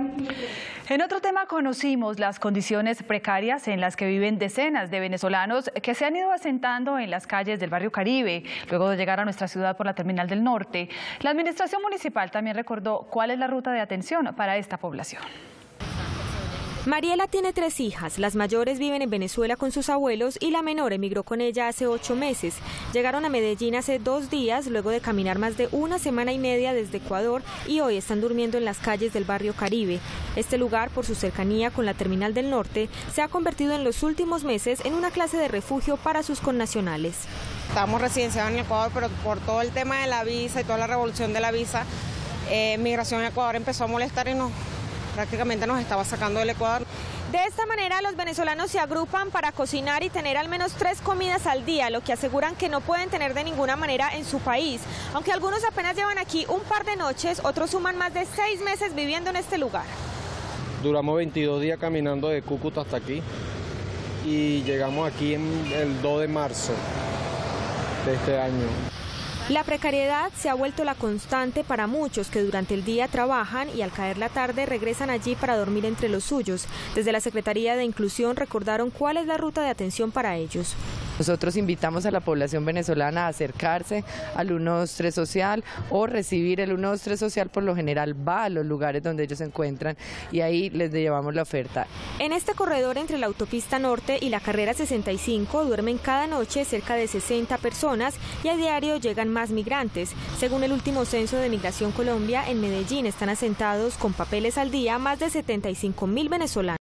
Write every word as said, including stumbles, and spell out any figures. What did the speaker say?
En otro tema conocimos las condiciones precarias en las que viven decenas de venezolanos que se han ido asentando en las calles del barrio Caribe, luego de llegar a nuestra ciudad por la Terminal del Norte. La administración municipal también recordó cuál es la ruta de atención para esta población. Mariela tiene tres hijas, las mayores viven en Venezuela con sus abuelos y la menor emigró con ella hace ocho meses. Llegaron a Medellín hace dos días, luego de caminar más de una semana y media desde Ecuador y hoy están durmiendo en las calles del barrio Caribe. Este lugar, por su cercanía con la Terminal del Norte, se ha convertido en los últimos meses en una clase de refugio para sus connacionales. Estamos residenciados en Ecuador, pero por todo el tema de la visa y toda la revolución de la visa, eh, Migración a Ecuador empezó a molestar y nos... prácticamente nos estaba sacando del Ecuador. De esta manera, los venezolanos se agrupan para cocinar y tener al menos tres comidas al día, lo que aseguran que no pueden tener de ninguna manera en su país. Aunque algunos apenas llevan aquí un par de noches, otros suman más de seis meses viviendo en este lugar. Duramos veintidós días caminando de Cúcuta hasta aquí y llegamos aquí en el dos de marzo de este año. La precariedad se ha vuelto la constante para muchos que durante el día trabajan y al caer la tarde regresan allí para dormir entre los suyos. Desde la Secretaría de Inclusión recordaron cuál es la ruta de atención para ellos. Nosotros invitamos a la población venezolana a acercarse al ciento doce social o recibir el ciento doce social. Por lo general va a los lugares donde ellos se encuentran y ahí les llevamos la oferta. En este corredor entre la autopista norte y la carrera sesenta y cinco duermen cada noche cerca de sesenta personas y a diario llegan más migrantes. Según el último censo de Migración Colombia, en Medellín están asentados con papeles al día más de setenta y cinco mil venezolanos.